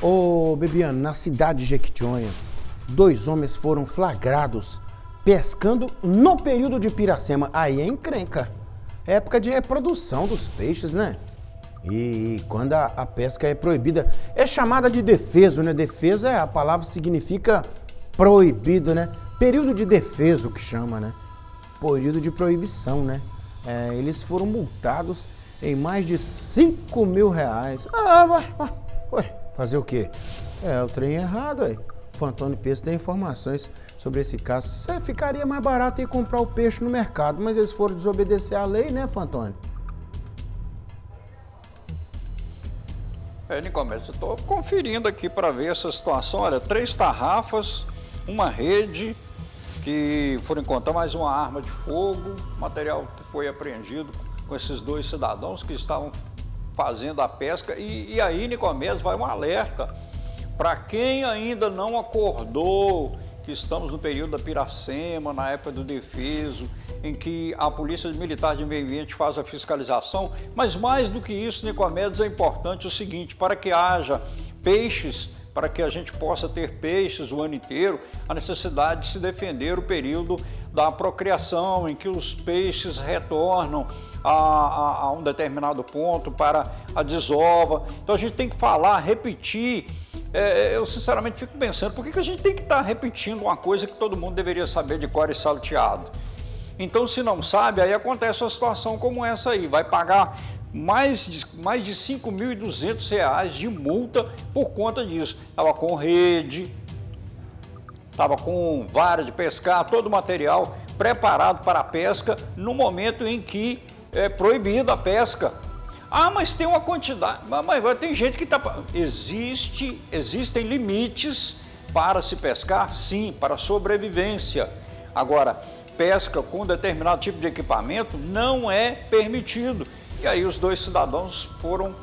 Ô, Bebiano, na cidade de Jequitinhonha, 2 homens foram flagrados pescando no período de Piracema. Aí é encrenca. É época de reprodução dos peixes, né? E quando a pesca é proibida, é chamada de defeso, né? Defesa, a palavra significa proibido, né? Período de defeso que chama, né? Período de proibição, né? Eles foram multados em mais de R$ 5.000. Ué, fazer o quê? O trem errado aí. O Fantônio Peixe tem informações sobre esse caso. Você ficaria mais barato ir comprar o peixe no mercado, mas eles foram desobedecer à lei, né, Fantônio? Nicomedes, eu estou conferindo aqui para ver essa situação. Olha, 3 tarrafas, uma rede que foram encontrar, mais uma arma de fogo, material que foi apreendido com esses 2 cidadãos que estavam fazendo a pesca. E aí, Nicomedes, vai um alerta para quem ainda não acordou que estamos no período da Piracema, na época do defeso, em que a Polícia Militar de Meio Ambiente faz a fiscalização. Mas mais do que isso, Nicomedes, é importante o seguinte: para que haja peixes, para que a gente possa ter peixes o ano inteiro, a necessidade de se defender o período da procriação, em que os peixes retornam a um determinado ponto para a desova. Então a gente tem que falar, repetir. Eu sinceramente fico pensando, por que a gente tem que estar repetindo uma coisa que todo mundo deveria saber de cor e salteado? Então, se não sabe, aí acontece uma situação como essa aí, vai pagar mais de R$ 5.200 de multa por conta disso. Estava com rede, estava com vara de pescar, todo o material preparado para a pesca no momento em que é proibida a pesca. Ah, mas tem uma quantidade, mas tem gente que está... Existem limites para se pescar, sim, para sobrevivência. Agora, pesca com determinado tipo de equipamento não é permitido. E aí os 2 cidadãos foram,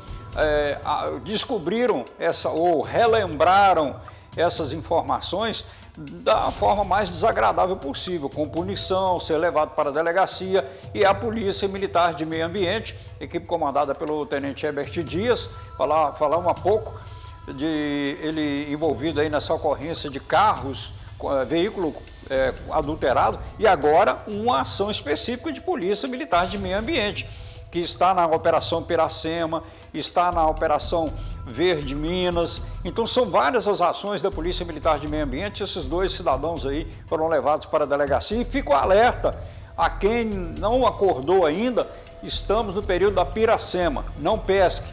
descobriram ou relembraram essas informações da forma mais desagradável possível, com punição, ser levado para a delegacia, e a Polícia Militar de Meio Ambiente, equipe comandada pelo Tenente Herbert Dias, falar um pouco de ele envolvido aí nessa ocorrência de carros, veículo adulterado, e agora uma ação específica de Polícia Militar de Meio Ambiente, que está na Operação Piracema, está na Operação Verde Minas. Então são várias as ações da Polícia Militar de Meio Ambiente. Esses 2 cidadãos aí foram levados para a delegacia, e fico alerta a quem não acordou ainda: estamos no período da Piracema, não pesque.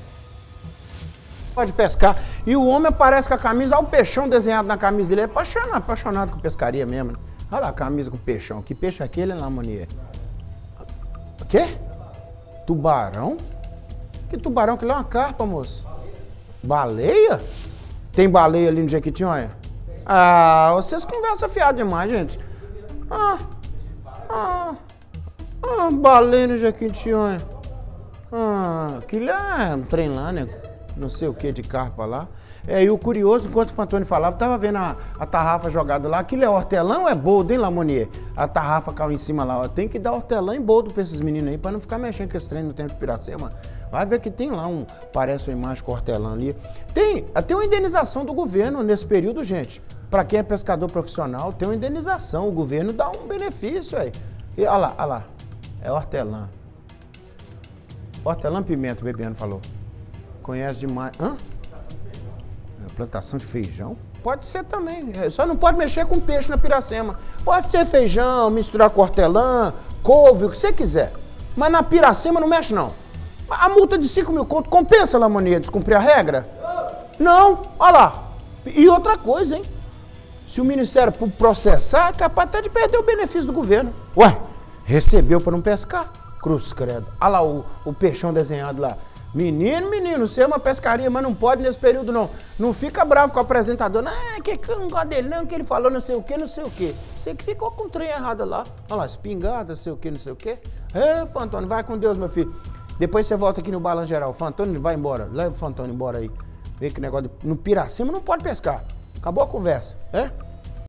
Pode pescar. E o homem aparece com a camisa, olha o peixão desenhado na camisa dele, é apaixonado com pescaria mesmo, né? Olha lá a camisa com o peixão. Que peixe é aquele, Lamonier? O quê? Tubarão? Que tubarão? Que lá é uma carpa, moço. Baleia? Tem baleia ali no Jequitinhonha? Ah, vocês conversam fiado demais, gente. Baleia no Jequitinhonha. Aquilo é um trem lá, né? Não sei o que de carpa lá. E o curioso, enquanto o Fantônio falava, tava vendo a tarrafa jogada lá. Aquilo é hortelã ou é boldo, hein, Lamonier? A tarrafa caiu em cima lá. Ó. Tem que dar hortelã e boldo pra esses meninos aí, pra não ficar mexendo com esse trem no tempo de Piracema. Vai ver que tem lá parece uma imagem com hortelã ali. Tem até uma indenização do governo nesse período, gente. Pra quem é pescador profissional, tem uma indenização. O governo dá um benefício aí. E olha lá. É hortelã. Hortelã-pimenta, o Bebiano falou. Conhece demais. Hã? Plantação de feijão? Pode ser também. Só não pode mexer com peixe na Piracema. Pode ser feijão, misturar com hortelã, couve, o que você quiser. Mas na Piracema não mexe, não. A multa de 5.000 conto compensa, Lamonier, descumprir a regra? Não. Olha lá. E outra coisa, hein? Se o Ministério processar, é capaz até de perder o benefício do governo. Ué, recebeu para não pescar? Cruz credo. Olha lá o peixão desenhado lá. Menino, você é uma pescaria, mas não pode nesse período, não. Não fica bravo com o apresentador. Não, que eu não gosto dele, não, que ele falou não sei o que. Você que ficou com o trem errado lá. Olha lá, espingarda, não sei o que. Fantônio, vai com Deus, meu filho. Depois você volta aqui no Balanço Geral. Fantônio, vai embora. Leva o Fantônio embora aí. Vê que negócio no Piracema não pode pescar. Acabou a conversa,